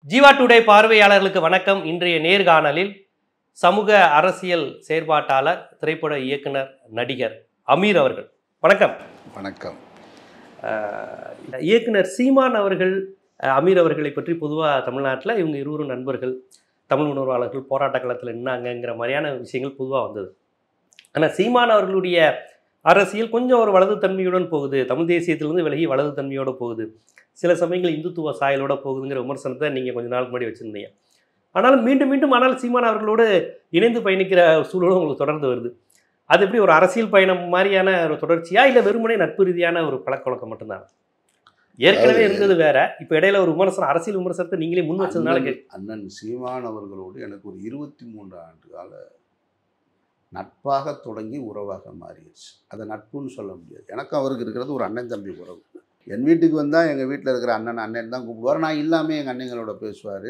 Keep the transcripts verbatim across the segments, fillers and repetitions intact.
Jeeva today பார்வையாளர்களுக்கு வணக்கம். இன்றைய நேர்காணலில் சமூக அரசியல் செயற்பாட்டாளர், திரைப்பட இயக்குனர், நடிகர் அமீர் அவர்கள். வணக்கம். வணக்கம். இயக்குனர் சீமான் அவர்கள், அமீர் அவர்களை பற்றி பொதுவாக தமிழ்நாட்டில் இவங்க இருவரும் நண்பர்கள், தமிழ் உணர்வாளர்கள், போராட்ட களத்தில் நின்னாங்கிற மாதிரியான விஷயங்கள் பொதுவாக வந்தது. ஆனால் சீமான் அவர்களுடைய அரசியல் கொஞ்சம் ஒரு வலது தன்மையுடன் போகுது, தமிழ் தேசியத்திலிருந்து விலகி வலது தன்மையோடு போகுது, சில சமயங்கள் இந்துத்துவ சாயலோட போகுதுங்கிற விமர்சனத்தை நீங்கள் கொஞ்ச நாளுக்கு முன்னாடி வச்சுருந்தீங்க. ஆனாலும் மீண்டும் மீண்டும் ஆனால் சீமான் அவர்களோடு இணைந்து பயணிக்கிற சூழலும் உங்களுக்கு தொடர்ந்து வருது. அது எப்படி ஒரு அரசியல் பயணம் மாதிரியான ஒரு தொடர்ச்சியா, இல்லை வெறுமனே நட்பு ரீதியான ஒரு பழக்க வழக்கம் மட்டும்தான்? ஏற்கனவே இருந்தது வேற, இப்போ இடையில ஒரு விமர்சனம், அரசியல் விமர்சனத்தை நீங்களே முன் வச்சதுனால கே அண்ணன் சீமான் அவர்களோடு எனக்கு ஒரு இருபத்தி மூன்று ஆண்டு கால நட்பாக தொடங்கி உறவாக மாறிடுச்சு. அதை நட்புன்னு சொல்ல முடியாது. எனக்கும் அவருக்கு இருக்கிறது ஒரு அண்ணன் தம்பி உறவு. என் வீட்டுக்கு வந்தால் எங்கள் வீட்டில் இருக்கிற அண்ணன் அண்ணன் தான் கூப்பிடுவார். நான் இல்லாமல் எங்கள் அண்ணங்களோட பேசுவார்,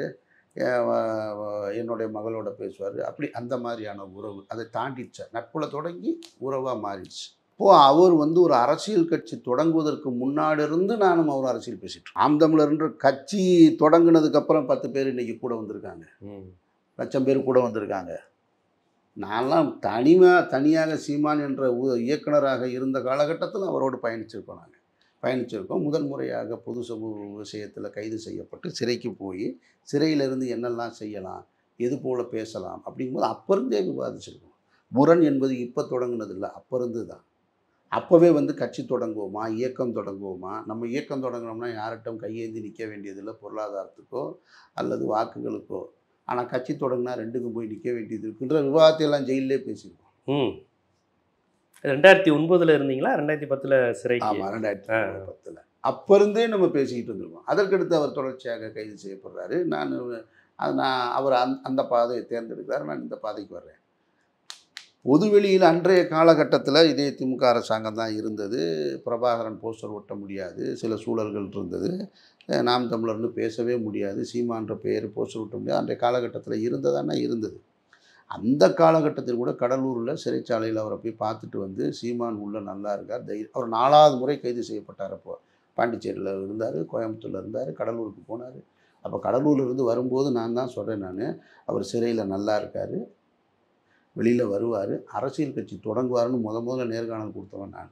என்னுடைய மகளோட பேசுவார். அப்படி அந்த மாதிரியான உறவு. அதை தாண்டிடுச்சு, நட்பில் தொடங்கி உறவாக மாறிடுச்சு. இப்போது அவர் வந்து ஒரு அரசியல் கட்சி தொடங்குவதற்கு முன்னாடி இருந்து நானும் அவர் அரசியல் பேசிட்டு, ஆம் தமிழர்ன்ற கட்சி தொடங்கினதுக்கப்புறம் பத்து பேர் இன்றைக்கி கூட வந்திருக்காங்க, லட்சம் பேர் கூட வந்திருக்காங்க. நான்லாம் தனிமாக தனியாக சீமான் என்ற இயக்குனராக இருந்த காலகட்டத்தில் அவரோடு பயணிச்சிருக்கோம். நாங்கள் பயணிச்சிருக்கோம். முதல் முறையாக பொது சமூக விஷயத்தில் கைது செய்யப்பட்டு சிறைக்கு போய் சிறையிலிருந்து என்னெல்லாம் செய்யலாம், எது போல் பேசலாம் அப்படிங்கும்போது அப்போ இருந்தே விவாதிச்சிருக்கோம். முரண் என்பது இப்போ தொடங்கினதில்லை, அப்போ இருந்து தான். அப்போவே வந்து கட்சி தொடங்குவோமா, இயக்கம் தொடங்குவோமா, நம்ம இயக்கம் தொடங்கினோம்னா யார்கிட்டும் கையேந்தி நிற்க வேண்டியதில்லை, பொருளாதாரத்துக்கோ அல்லது வாக்குகளுக்கோ. ஆனால் கட்சி தொடங்கினா ரெண்டுக்கும் போய் நிற்க வேண்டியது இருக்குன்ற விவாதத்தையெல்லாம் ஜெயிலே பேசியிருக்கோம். ம் ரெண்டாயிரத்தி ஒன்பதுல இருந்தீங்களா? ரெண்டாயிரத்தி பத்தில் சிறை? ஆமாம், ரெண்டாயிரத்தி பத்தில் அப்போ இருந்தே நம்ம பேசிக்கிட்டு இருந்திருக்கோம். அதற்கடுத்து அவர் தொடர்ச்சியாக கைது செய்யப்படுறாரு. நான் அது நான் அவர் அந் அந்த பாதையை தேர்ந்தெடுக்கிறார், நான் இந்த பாதைக்கு வர்றேன். பொதுவெளியில் அன்றைய காலகட்டத்தில் இதே திமுக அரசாங்கம் தான் இருந்தது. பிரபாகரன் போஸ்டர் ஒட்ட முடியாது, சில சூழல்கள் இருந்தது. நாம் தமிழர்னு பேசவே முடியாது, சீமான்ற பெயர் போஸ்டர் ஒட்ட முடியாது. அன்றைய காலகட்டத்தில் இருந்ததானா இருந்தது. அந்த காலகட்டத்தில் கூட கடலூரில் சிறைச்சாலையில் அவரை போய் பார்த்துட்டு வந்து, சீமான் உள்ள நல்லா இருக்கார், தைரியம். அவர் நாலாவது முறை கைது செய்யப்பட்டார். அப்போ பாண்டிச்சேரியில் இருந்தார், கோயம்புத்தூரில் இருந்தார், கடலூருக்கு போனார். அப்போ கடலூர்லேருந்து வரும்போது நான் தான் சொல்கிறேன், நான் அவர் சிறையில் நல்லா இருக்கார், வெளியில் வருவார், அரசியல் கட்சி தொடங்குவார்னு முத முதல்ல நேர்காணல் கொடுத்தவன் நான்.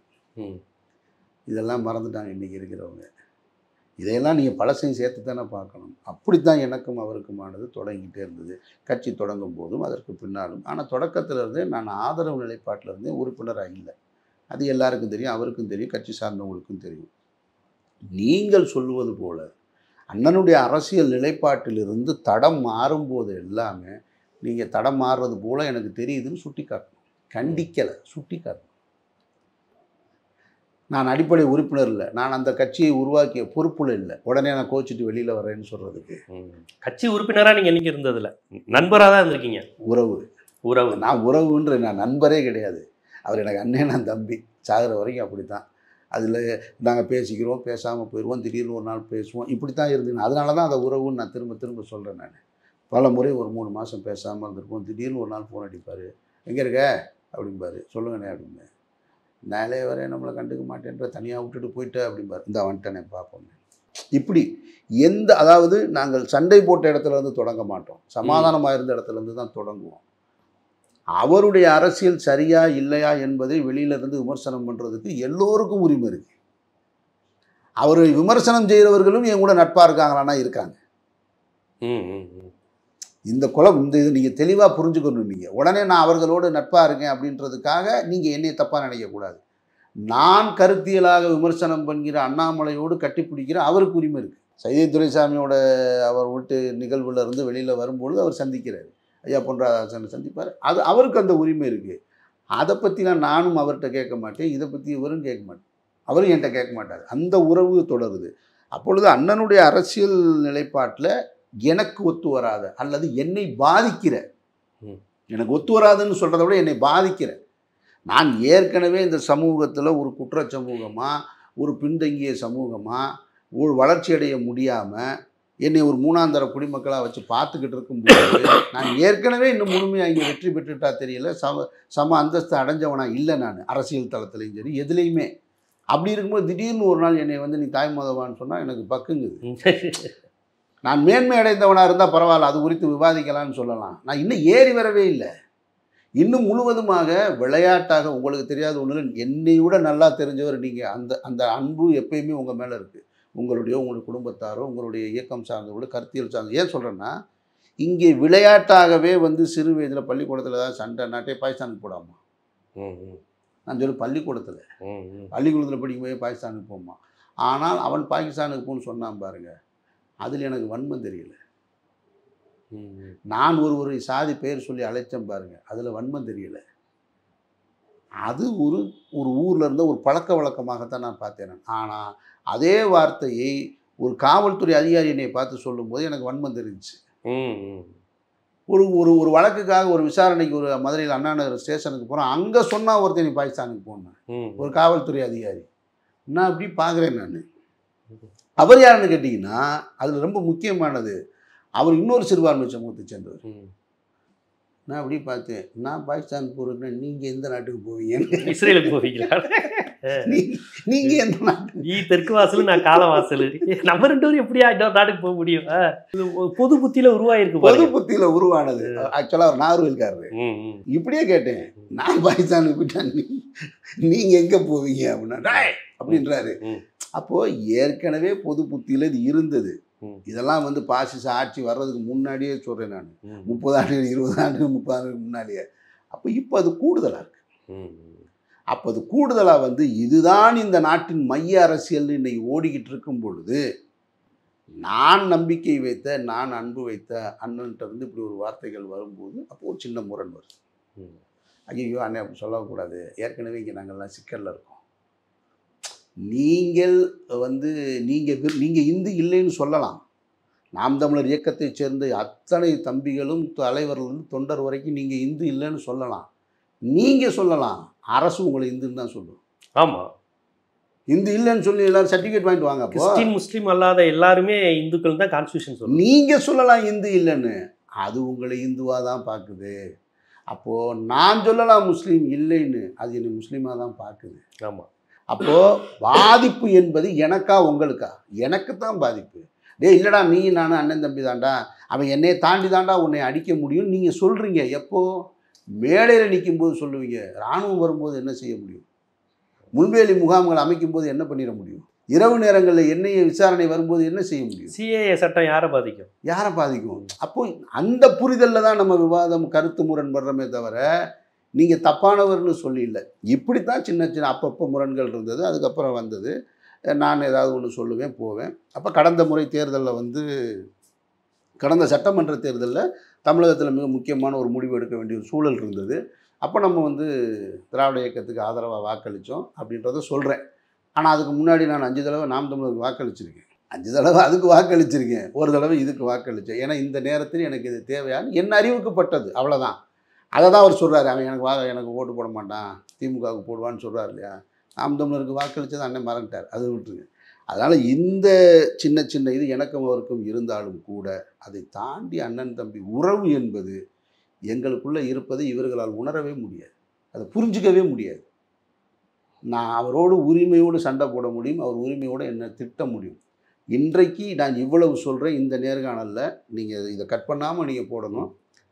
இதெல்லாம் மறந்துட்டாங்க இன்றைக்கி இருக்கிறவங்க. இதையெல்லாம் நீங்கள் பழசையும் சேர்த்து தானே பார்க்கணும். அப்படி தான் எனக்கும் அவருக்குமானது தொடங்கிட்டே இருந்தது, கட்சி தொடங்கும் போதும் அதற்கு பின்னாலும். ஆனால் தொடக்கத்தில் இருந்தே நான் ஆதரவு நிலைப்பாட்டில் இருந்தே உறுப்பினராக இல்லை. அது எல்லாருக்கும் தெரியும், அவருக்கும் தெரியும், கட்சி சார்ந்தவங்களுக்கும் தெரியும். நீங்கள் சொல்லுவது போல் அண்ணனுடைய அரசியல் நிலைப்பாட்டிலிருந்து தடம் மாறும்போது எல்லாமே நீங்கள் தடம் மாறுறது போல் எனக்கு தெரியுதுன்னு சுட்டி காட்டணும். கண்டிக்கலை, சுட்டி காட்டணும். நான் அடிப்படை உறுப்பினர் இல்லை, நான் அந்த கட்சியை உருவாக்கிய பொறுப்புல இல்லை, உடனே நான் கோச்சிட்டு வெளியில் வரேன்னு சொல்கிறதுக்கு. கட்சி உறுப்பினராக நீங்கள் என்றைக்கு இருந்ததில்லை, நண்பராக தான் இருந்திருக்கீங்க. உறவு உறவு நான் உறவுன்ற நான் நண்பரே கிடையாது. அவர் எனக்கு அண்ணன், நான் தம்பி, சாகிற வரைக்கும் அப்படி தான். அதில் நாங்கள் பேசிக்கிறோம், பேசாமல் போயிடுவோம், திடீர்னு ஒரு நாள் பேசுவோம், இப்படி தான் இருந்தேன். அதனால தான் அந்த உறவுன்னு நான் திரும்ப திரும்ப சொல்கிறேன். நான் பல முறை ஒரு மூணு மாதம் பேசாமல் இருந்திருப்போம். திடீர்னு ஒரு நாள் ஃபோன் அடிப்பார், எங்கே இருக்க அப்படிம்பார், சொல்லுங்கண்ணே அப்படின்னு. நாளே வரை நம்மளை கண்டுக்க மாட்டேன்ற, தனியாக விட்டுட்டு போயிட்டு அப்படிம்பார், இந்த வந்துட்டேனே பார்ப்போம். இப்படி எந்த, அதாவது நாங்கள் சண்டை போட்ட இடத்துல இருந்து தொடங்க மாட்டோம், சமாதானமாக இருந்த இடத்துல இருந்து தான் தொடங்குவோம். அவருடைய அரசியல் சரியா இல்லையா என்பதை வெளியிலிருந்து விமர்சனம் பண்ணுறதுக்கு எல்லோருக்கும் உரிமை இருக்குது. அவரை விமர்சனம் செய்கிறவர்களும் என் கூட நட்பாக இருக்காங்களான்னா இருக்காங்க. இந்த குலம், இந்த இது நீங்கள் தெளிவாக புரிஞ்சுக்கணும். நீங்கள் உடனே நான் அவர்களோடு நட்பாக இருக்கேன் அப்படின்றதுக்காக நீங்கள் என்னை தப்பாக நினைக்கக்கூடாது. நான் கருத்தியலாக விமர்சனம் பண்ணுகிற அண்ணாமலையோடு கட்டிப்பிடிக்கிற அவருக்கு உரிமை இருக்குது. சைதை துரைசாமியோட அவர் வீட்டு நிகழ்வில் இருந்து வெளியில் வரும்பொழுது அவர் சந்திக்கிறார், ஐயா பொன்ராதாசனை சந்திப்பார், அது அவருக்கு அந்த உரிமை இருக்குது. அதை பற்றிலாம் நானும் அவர்கிட்ட கேட்க மாட்டேன், இதை பற்றி இவரும் கேட்க மாட்டேன், அவரும் என்கிட்ட கேட்க மாட்டார். அந்த உறவு தொடருது. அப்பொழுது அண்ணனுடைய அரசியல் நிலைப்பாட்டில் எனக்கு ஒத்து வராத அல்லது என்னை பாதிக்கிற, எனக்கு ஒத்து வராதுன்னு சொல்கிறத விட என்னை பாதிக்கிற, நான் ஏற்கனவே இந்த சமூகத்தில் ஒரு குற்ற சமூகமாக, ஒரு பின்தங்கிய சமூகமாக, ஒரு வளர்ச்சி அடைய முடியாமல் என்னை ஒரு மூணாந்தர குடிமக்களாக வச்சு பார்த்துக்கிட்டு இருக்கும்போது, நான் ஏற்கனவே இன்னும் முழுமையாக இங்கே வெற்றி பெற்றுட்டா தெரியல, சம சம அந்தஸ்து அடைஞ்சவனா இல்லை நான் அரசியல் தளத்துலையும் சரி எதுலேயுமே. அப்படி இருக்கும்போது திடீர்னு ஒரு நாள் என்னை வந்து நீ தாய் மதவான்னு சொன்னால் எனக்கு பக்குங்குது. நான் மேன்மை அடைந்தவனாக இருந்தால் பரவாயில்ல, அது குறித்து விவாதிக்கலாம்னு சொல்லலாம். நான் இன்னும் ஏறி வரவே இல்லை. இன்னும் முழுவதுமாக விளையாட்டாக உங்களுக்கு தெரியாத ஒன்று, என்னை விட நல்லா தெரிஞ்சவர் நீங்கள். அந்த அந்த அன்பு எப்பயுமே உங்கள் மேலே இருக்குது. உங்களுடைய உங்களுடைய குடும்பத்தாரோ உங்களுடைய இயக்கம் சார்ந்தவங்களோ கருத்தியல் சார்ந்த. ஏன் சொல்கிறேன்னா, இங்கே விளையாட்டாகவே வந்து சிறு வயதில் பள்ளிக்கூடத்தில் ஏதாவது சண்டை நாட்டே பாகிஸ்தானுக்கு போடாமா. நான் சொல்லி பள்ளிக்கூடத்தில் பள்ளிக்கூடத்தில் படிக்கும்போது பாகிஸ்தானுக்கு போமா. ஆனால் அவன் பாகிஸ்தானுக்கு போன்னு சொன்னான் பாருங்க, அதில் எனக்கு வன்மம் தெரியல. நான் ஒரு ஒரு சாதி பெயர் சொல்லி அழைச்சேன் பாருங்க, அதில் வன்மம் தெரியல. அது ஒரு ஒரு ஊரில் இருந்த ஒரு பழக்க வழக்கமாகத்தான் நான் பார்த்தேன். ஆனால் அதே வார்த்தையை ஒரு காவல்துறை அதிகாரி என்னை பார்த்து சொல்லும்போது எனக்கு வன்மம் தெரிஞ்சிச்சு. ஒரு ஒரு ஒரு வழக்குக்காக ஒரு விசாரணைக்கு ஒரு மதுரையில் அண்ணா நகர் ஸ்டேஷனுக்கு போகிறோம். அங்கே சொன்னால் ஒருத்தர் நீ பாகிஸ்தானுக்கு போனேன், ஒரு காவல்துறை அதிகாரி. நான் அப்படி பார்க்குறேன். நான் அவர் யாருன்னு கேட்டிங்கன்னா, அதில் ரொம்ப முக்கியமானது, அவர் இன்னொரு சிறுபான்மை சமூகத்தை சேர்ந்தவர். நான் அப்படி பார்த்தேன், நான் பாகிஸ்தான் போகிறேன்னா நீங்கள் எந்த நாட்டுக்கு போவீங்க? இஸ்ரேலுக்கு போவீங்களா? நீங்கள் எந்த நாட்டு? நீ தெற்கு வாசல், நான் கால வாசல். நம்ம ரெண்டு பேரும் எப்படியா இன்னொரு நாட்டுக்கு போக முடியும்? பொது புத்தியில உருவாயிருக்கு. பொது புத்தியில உருவானது. ஆக்சுவலாக அவர் நாகர்கோவில்காரரு. இப்படியே கேட்டேன், நான் பாகிஸ்தானுக்கு போயிட்டேன், நீங்கள் எங்கே போவீங்க அப்படின்னா அப்படின்றாரு. அப்போது ஏற்கனவே பொது புத்தியில் இது இருந்தது. இதெல்லாம் வந்து பாசிச ஆட்சி வர்றதுக்கு முன்னாடியே சொல்கிறேன் நான். முப்பது ஆண்டுகள் இருபது ஆண்டுகள் முப்பது ஆண்டுகளுக்கு முன்னாடியே. அப்போ இப்போ அது கூடுதலாக இருக்குது. அப்போ அது கூடுதலாக வந்து இதுதான் இந்த நாட்டின் மைய அரசியல் இன்னைக்கு ஓடிக்கிட்டு இருக்கும் பொழுது, நான் நம்பிக்கை வைத்த, நான் அன்பு வைத்த அண்ணன்ட்ட இருந்து இப்படி ஒரு வார்த்தைகள் வரும்போது அப்போ ஒரு சின்ன முரண் வருது. ஐயோ அண்ணன் அப்படி சொல்லக்கூடாது, ஏற்கனவே இங்கே நாங்கள்லாம் சிக்கலில் இருக்கோம். நீங்கள் வந்து நீங்கள் நீங்கள் இந்து இல்லைன்னு சொல்லலாம். நாம் தமிழர் இயக்கத்தைச் சேர்ந்த அத்தனை தம்பிகளும் தலைவர்கள் தொண்டர் வரைக்கும் நீங்கள் இந்து இல்லைன்னு சொல்லலாம். நீங்கள் சொல்லலாம், அரசு உங்களை இந்துன்னு தான் சொல்லும். ஆமாம், இந்து இல்லைன்னு சொல்லி எல்லாரும் சர்டிஃபிகேட் வாங்கிட்டு வாங்க. கிறிஸ்டின் முஸ்லீம் அல்லாத எல்லாருமே இந்துக்கள் தான் கான்ஸ்டியூஷன் சொல்லும். நீங்கள் சொல்லலாம் இந்து இல்லைன்னு, அது உங்களை இந்துவாக தான் பார்க்குது. அப்போது நான் சொல்லலாம் முஸ்லீம் இல்லைன்னு, அது என்னை முஸ்லீமாக தான் பார்க்குது. ஆமாம். அப்போது பாதிப்பு என்பது எனக்கா உங்களுக்கா? எனக்கு தான் பாதிப்பு. டே இல்லைடா, நீ நானும் அண்ணன் தம்பி தாண்டா, அவன் என்னையை தாண்டி தாண்டா உன்னை அடிக்க முடியும் நீங்கள் சொல்கிறீங்க. எப்போது மேடையில் நிற்கும்போது சொல்லுவீங்க. இராணுவம் வரும்போது என்ன செய்ய முடியும்? முள்வேலி முகாம்கள் அமைக்கும் போது என்ன பண்ணிட முடியும்? இரவு நேரங்களில் எண்ணெயை விசாரணை வரும்போது என்ன செய்ய முடியும்? சிஏஏ சட்டம் யாரை பாதிக்கும்? யாரை பாதிக்கும்? அப்போது அந்த புரிதலில் தான் நம்ம விவாதம் கருத்து முரண்படுறமே தவிர நீங்கள் தப்பானவர்னு சொல்லி இல்லை. இப்படித்தான் சின்ன சின்ன அப்பப்போ முரண்கள் இருந்தது. அதுக்கப்புறம் வந்தது, நான் ஏதாவது ஒன்று சொல்லுவேன் போவேன். அப்போ கடந்த முறை தேர்தலில் வந்து கடந்த சட்டமன்ற தேர்தலில் தமிழகத்தில் மிக முக்கியமான ஒரு முடிவு எடுக்க வேண்டிய ஒரு சூழல் இருந்தது. அப்போ நம்ம வந்து திராவிட இயக்கத்துக்கு ஆதரவாக வாக்களித்தோம் அப்படின்றத சொல்கிறேன். ஆனால் அதுக்கு முன்னாடி நான் அஞ்சு தடவை நாம் தமிழருக்கு வாக்களிச்சிருக்கேன். அஞ்சு தடவை அதுக்கு வாக்களிச்சிருக்கேன், ஒரு தடவை இதுக்கு வாக்களித்தேன். ஏன்னா இந்த நேரத்தில் எனக்கு இது தேவையான்னு என்ன அறிவுக்குப்பட்டது, அவ்வளோதான். அதை தான் அவர் சொல்கிறாரு. அவன் எனக்கு வா எனக்கு ஓட்டு போட மாட்டான், திமுகவுக்கு போடுவான்னு சொல்கிறார் இல்லையா? நாம் தமிழருக்கு வாக்களித்தது அண்ணன் மறந்துட்டார், அது விட்டுருங்க. அதனால் இந்த சின்ன சின்ன இது எனக்கும் அவருக்கும் இருந்தாலும் கூட அதை தாண்டி அண்ணன் தம்பி உறவு என்பது எங்களுக்குள்ளே இருப்பதை இவர்களால் உணரவே முடியாது, அதை புரிஞ்சிக்கவே முடியாது. நான் அவரோடு உரிமையோடு சண்டை போட முடியும், அவர் உரிமையோடு என்னை திட்ட முடியும். இன்றைக்கு நான் இவ்வளவு சொல்கிறேன், இந்த நேர்காணலில் நீங்கள் இதை கட் பண்ணாமல் நீங்கள் போடணும்.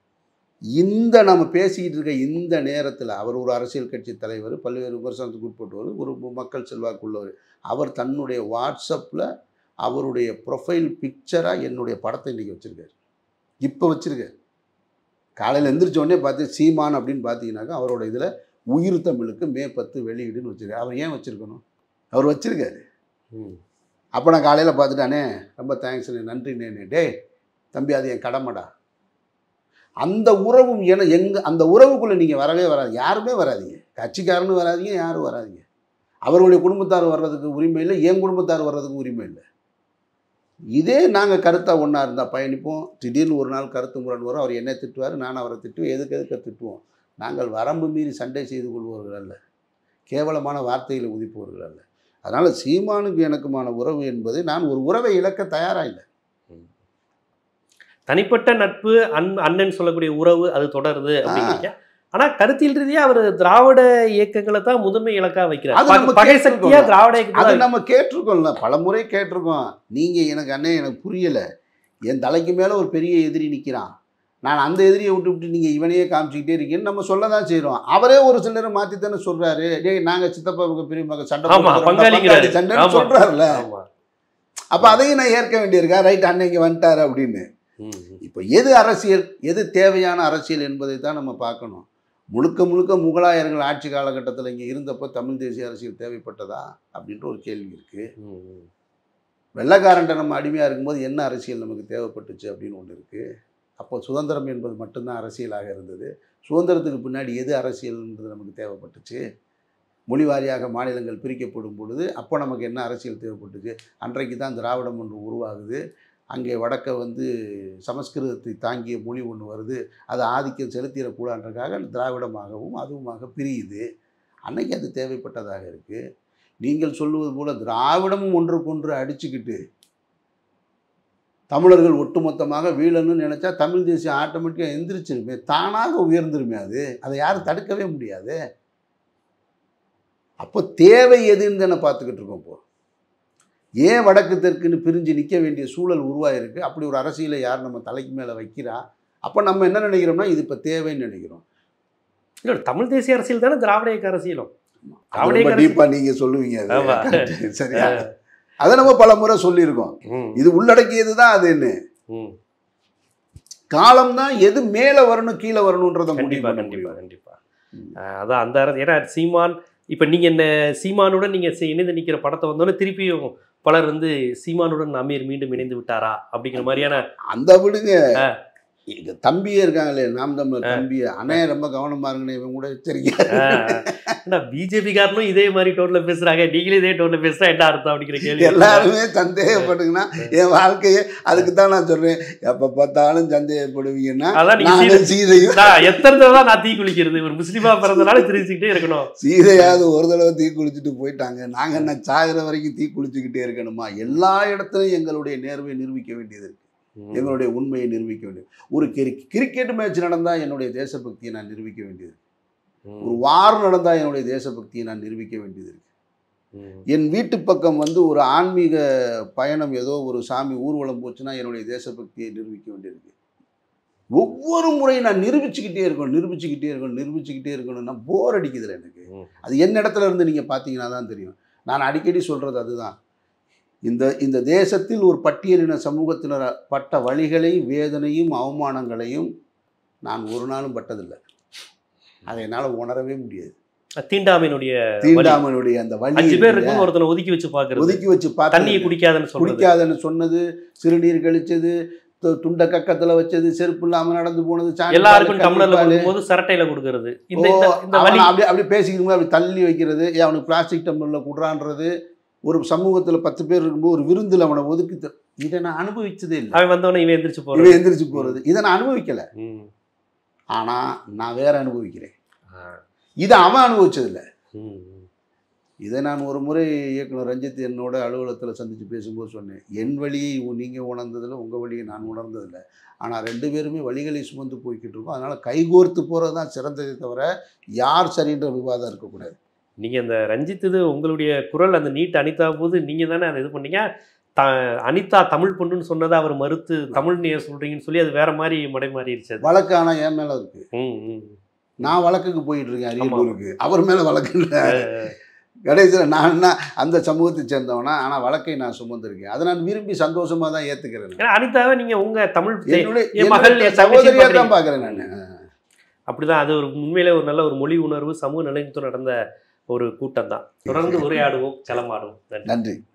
இந்த நம்ம பேசிக்கிட்டு இருக்க இந்த நேரத்தில் அவர் ஒரு அரசியல் கட்சி தலைவர், பல்வேறு விமர்சனத்துக்கு உட்பட்டவர், ஒரு மக்கள் செல்வாக்குள்ளவர். அவர் தன்னுடைய வாட்ஸ்அப்பில் அவருடைய ப்ரொஃபைல் பிக்சராக என்னுடைய படத்தை இன்றைக்கி வச்சுருக்காரு. இப்போ வச்சுருக்காரு. காலையில் எந்திரிச்சோடனே பார்த்து சீமான் அப்படின்னு பார்த்தீங்கன்னாக்கா அவரோட இதில் உயிர் தமிழுக்கு மே பத்து வெளியீடுன்னு வச்சுருக்காரு. அவர் ஏன் வச்சுருக்கணும்? அவர் வச்சுருக்காரு. அப்போ நான் காலையில் பார்த்துட்டானே, ரொம்ப தேங்க்ஸ்ண்ணே, நன்றிண்ணே. டே தம்பி, அது என் கடமைடா. அந்த உறவும் என எங்க அந்த உறவுக்குள்ளே நீங்கள் வரவே வராது, யாருமே வராதிங்க. கட்சிக்காரன்னு வராதிங்க, யாரும் வராதிங்க. அவருடைய குடும்பத்தார் வர்றதுக்கு உரிமை இல்லை, என் குடும்பத்தார் வர்றதுக்கு உரிமை இல்லை. இதே நாங்கள் கருத்தாக ஒன்றா இருந்தால் பயணிப்போம். திடீர்னு ஒரு நாள் கருத்து முரண் வரும், அவர் என்னை திட்டுவார், நான் அவரை திட்டுவேன், எதுக்கு எதுக்க திட்டுவோம். நாங்கள் வரம்பு மீறி சண்டை செய்து கொள்பவர்கள் அல்ல, கேவலமான வார்த்தைகளை உதிப்பவர்கள் அல்ல. அதனால் சீமானுக்கு எனக்குமான உறவு என்பது, நான் ஒரு உறவை இழக்க தயாராக இல்லை. தனிப்பட்ட நட்பு, அன் அண்ணன் சொல்லக்கூடிய உறவு அது தொடருது அப்படிங்க. ஆனா கருத்தியல் ரீதியா அவர் திராவிட இயக்கங்களை தான் முதன்மை இலக்கா வைக்கிறார். பகை சக்தியா திராவிட இயக்கம் நம்ம கேட்டிருக்கோம்ல, பல முறை கேட்டிருக்கோம். நீங்க எனக்கு அண்ணன் எனக்கு புரியல, என் தலைக்கு மேலே ஒரு பெரிய எதிரி நிற்கிறான், நான் அந்த எதிரியை விட்டு விட்டு நீங்கள் இவனையே காமிச்சிக்கிட்டே இருக்கீங்கன்னு நம்ம சொல்ல தான் செய்கிறோம். அவரே ஒரு சிலரை மாற்றி தானே சொல்கிறாரு, டேய் நாங்கள் சித்தப்பாவுக்கு பெரிய மக சண்டை சண்டைன்னு சொல்கிறாருல்ல. அப்போ அதையும் நான் ஏற்க வேண்டியிருக்கா, ரைட் அன்னைக்கு வந்துட்டார் அப்படின்னு. இப்போ எது அரசியல், எது தேவையான அரசியல் என்பதை தான் நம்ம பார்க்கணும். முழுக்க முழுக்க முகலாயர்கள் ஆட்சி காலகட்டத்தில் இங்கே இருந்தப்போ தமிழ் தேசிய அரசியல் தேவைப்பட்டதா அப்படின்ற ஒரு கேள்வி இருக்குது. வெள்ளைக்காரன்ட்ட நம்ம அடிமையாக இருக்கும்போது என்ன அரசியல் நமக்கு தேவைப்பட்டுச்சு அப்படின்னு ஒன்று இருக்குது. அப்போ சுதந்திரம் என்பது மட்டும்தான் அரசியலாக இருந்தது. சுதந்திரத்துக்கு பின்னாடி எது அரசியல்ன்றது நமக்கு தேவைப்பட்டுச்சு. மொழி வாரியாக மாநிலங்கள் பிரிக்கப்படும் பொழுது அப்போ நமக்கு என்ன அரசியல் தேவைப்பட்டுச்சு. அன்றைக்கு தான் திராவிடம் ஒன்று உருவாகுது. அங்கே வடக்க வந்து சமஸ்கிருதத்தை தாங்கிய மொழி ஒன்று வருது, அது ஆதிக்கம் செலுத்திடக்கூடாதுன்றக்காக திராவிடமாகவும் அதுவுமாக பிரியுது. அன்னைக்கு அது தேவைப்பட்டதாக இருக்குது. நீங்கள் சொல்லுவது போல் திராவிடமும் ஒன்றுக்கொன்று அடிச்சுக்கிட்டு தமிழர்கள் ஒட்டுமொத்தமாக வீழணும்னு நினச்சா தமிழ் தேசியம் ஆட்டோமேட்டிக்காக எந்திரிச்சிருமே, தானாக உயர்ந்துருமே. அது அதை யாரும் தடுக்கவே முடியாது. அப்போ தேவை எதுன்னு தானே பார்த்துக்கிட்டு இருக்கோம். இப்போ ஏன் வடக்கு தெற்குன்னு பிரிஞ்சு நிற்க வேண்டிய சூழல் உருவாயிருக்கு. அப்படி ஒரு அரசியலை யார் நம்ம தலைக்கு மேலே வைக்கிறா? அப்போ நம்ம என்ன நினைக்கிறோம்னா இது இப்போ தேவைன்னு நினைக்கிறோம். இல்லை, தமிழ் தேசிய அரசியல் தானே திராவிட இயக்க அரசியலும். டீப்பாக நீங்கள் சொல்லுவீங்க, சரியா? அதை நம்ம பல முறை சொல்லியிருக்கோம். இது உள்ளடக்கியது தான் அதுன்னு. காலம்தான் எது மேலே வரணும் கீழே வரணுன்றதை முடிவு பண்ண முடியும். கண்டிப்பாக அதான் அந்த அரசு. ஏன்னா சீமான் இப்போ நீங்கள் என்ன சீமானுடன் நீங்கள் இணைந்து நிற்கிற படத்தை வந்தோன்னே திருப்பியும் பலர் வந்து சீமானுடன் அமீர் மீண்டும் இணைந்து விட்டாரா அப்படிங்கிற மாதிரியான அந்த விடுங்க. இங்க தம்பியே இருக்காங்களே, நாம் தமிழர் தம்பியே, அண்ணே ரொம்ப கவனமா இருக்குன்னு இவன் கூட எச்சரிக்கை. பிஜேபி காரனும் இதே மாதிரி டோன்ல பேசுறாங்க, நீங்களே இதே டோன்ல பேசுறா என்ன அர்த்தம் அப்படிங்கிற கேள்வி எல்லாருமே சந்தேகப்படுங்கன்னா என் வாழ்க்கையே அதுக்கு தான் நான் சொல்றேன். எப்ப பார்த்தாலும் சந்தேகப்படுவீங்கன்னா எத்தனை தடவை தான் நான் தீ குளிக்கிறது, ஒரு முஸ்லீமா பிறந்தனால தெரிஞ்சுக்கிட்டே இருக்கணும். சீதையாவது ஒரு தடவை தீ குளிச்சுட்டு போயிட்டாங்க, நாங்க என்ன சாகிற வரைக்கும் தீ குளிச்சுக்கிட்டே இருக்கணுமா? எல்லா இடத்துலையும் எங்களுடைய நேர்வை நிரூபிக்க வேண்டியது இருக்கு, எங்களுடைய உண்மையை நிரூபிக்க வேண்டியது. ஒரு கிரிக்கெட் மேட்ச் நடந்தால் என்னுடைய தேசபக்தியை நான் நிரூபிக்க வேண்டியது, ஒரு வார் நடந்தால் என்னுடைய தேசபக்தியை நான் நிரூபிக்க வேண்டியது இருக்கு. என் வீட்டு பக்கம் வந்து ஒரு ஆன்மீக பயணம், ஏதோ ஒரு சாமி ஊர்வலம் போச்சுன்னா என்னுடைய தேசபக்தியை நிரூபிக்க வேண்டியிருக்கு. ஒவ்வொரு முறையும் நான் நிரூபிச்சுக்கிட்டே இருக்கணும் நிரூபிச்சுக்கிட்டே இருக்கணும் நிரூபிச்சுக்கிட்டே இருக்கணும்னா போர் அடிக்குதுல எனக்கு. அது என் இடத்துல இருந்து நீங்கள் பார்த்தீங்கன்னா தான் தெரியும். நான் அடிக்கடி சொல்கிறது அதுதான். இந்த இந்த தேசத்தில் ஒரு பட்டியலின சமூகத்தினர் பட்ட வழிகளையும் வேதனையும் அவமானங்களையும் நான் ஒரு நாளும் பட்டதில்லை. அதை என்னால் உணரவே முடியாது. தீண்டாமையினுடைய தீண்டாமையினுடைய அந்த வழி, அஞ்சு பேர் இருக்கும் ஒருத்தனை ஒதுக்கி வச்சு பார்க்கறது, ஒதுக்கி வச்சு பார்த்து தண்ணியை குடிக்காதன்னு குடிக்காதன்னு சொன்னது, சிறுநீர் கழிச்சது, துண்ட கக்கத்தில் வச்சது, செருப்பு இல்லாமல் நடந்து போனது, எல்லாருக்கும் டம்ளர்ல கொடுக்கும்போது சரட்டையில கொடுக்கறது, அப்படி அப்படி பேசிக்கிட்டு அப்படி தள்ளி வைக்கிறது, அவனுக்கு பிளாஸ்டிக் டம்ளர்ல குடுறான்றது, ஒரு சமூகத்தில் பத்து பேர் இருக்கும்போது ஒரு விருந்தில் அவனை ஒதுக்கி, இதை நான் அனுபவிச்சதே இல்லை. அவன் வந்தவன இவன் எந்திரிச்சு போறது, இவன் எந்திரிச்சு போறது, இதை நான் அனுபவிக்கலை. ஆனால் நான் வேற அனுபவிக்கிறேன், இதை அவன் அனுபவிச்சதில்லை. இதை நான் ஒரு முறை இயக்குனர் ரஞ்சித் என்னோட அலுவலகத்தில் சந்தித்து பேசும்போது சொன்னேன், என் வழியை நீங்கள் உணர்ந்ததில்லை, உங்கள் வழியை நான் உணர்ந்ததில்லை. ஆனால் ரெண்டு பேருமே வழிகளை சுமந்து போய்கிட்டு இருக்கோம். அதனால் கைகோர்த்து போகிறது தான் சிறந்ததை தவிர யார் சரின்ற விவாதம் இருக்கக்கூடாது. நீங்கள் அந்த ரஞ்சித் இது உங்களுடைய குரல் அந்த நீட் அனிதா போது நீங்கள் தானே அதை இது பண்ணீங்க. த அனிதா தமிழ் பொண்ணுன்னு சொன்னதை அவர் மறுத்து தமிழ் நீர் சொல்கிறீங்கன்னு சொல்லி அது வேற மாதிரி மடை மாறிடுச்சு. வழக்கு ஆனால் என் மேலே இருக்குது. நான் வழக்குக்கு போயிட்டு இருக்கேன் அரியலூருக்கு, அவர் மேலே வழக்கு இல்லை. கடைசியில் நான் என்ன அந்த சமூகத்தை சேர்ந்தவனா, ஆனால் வழக்கை நான் சுமந்திருக்கேன். அதை நான் விரும்பி சந்தோஷமாக தான் ஏற்றுக்கிறேன். அனிதாவை நீங்கள் உங்கள் தமிழ் மகள் சகோதரியாக தான் பார்க்குறேன் நான். அப்படிதான், அது ஒரு உண்மையிலே ஒரு நல்ல ஒரு மொழி உணர்வு சமூக நிலையத்தில் நடந்த ஒரு கூட்டம் தான். தொடர்ந்து உரையாடுவோம், களமாடுவோம். நன்றி.